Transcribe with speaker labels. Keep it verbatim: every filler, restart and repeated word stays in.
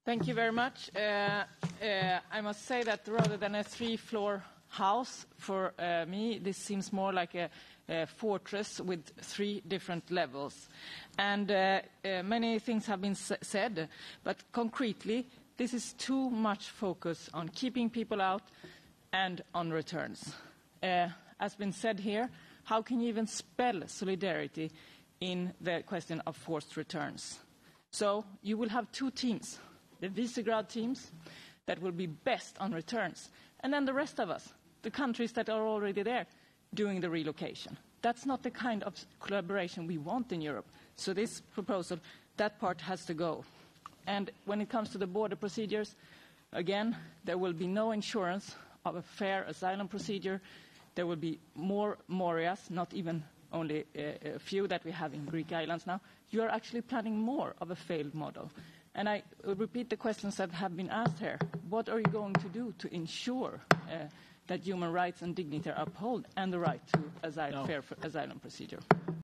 Speaker 1: Thank you very much. Uh, uh, I must say that rather than a three-floor house, for uh, me, this seems more like a, a fortress with three different levels. And uh, uh, many things have been s said, but concretely, this is too much focus on keeping people out and on returns. Uh, as been said here, how can you even spell solidarity in the question of forced returns? So you will have two teams, the Visegrad teams that will be best on returns, and then the rest of us, the countries that are already there doing the relocation. That's not the kind of collaboration we want in Europe. So this proposal, that part has to go. And when it comes to the border procedures, again, there will be no insurance of a fair asylum procedure. There will be more Morias, not even only a, a few that we have in Greek islands now. You are actually planning more of a failed model. And I repeat the questions that have been asked here. What are you going to do to ensure uh, that human rights and dignity are upheld and the right to asylum,
Speaker 2: no.
Speaker 1: fair asylum procedure?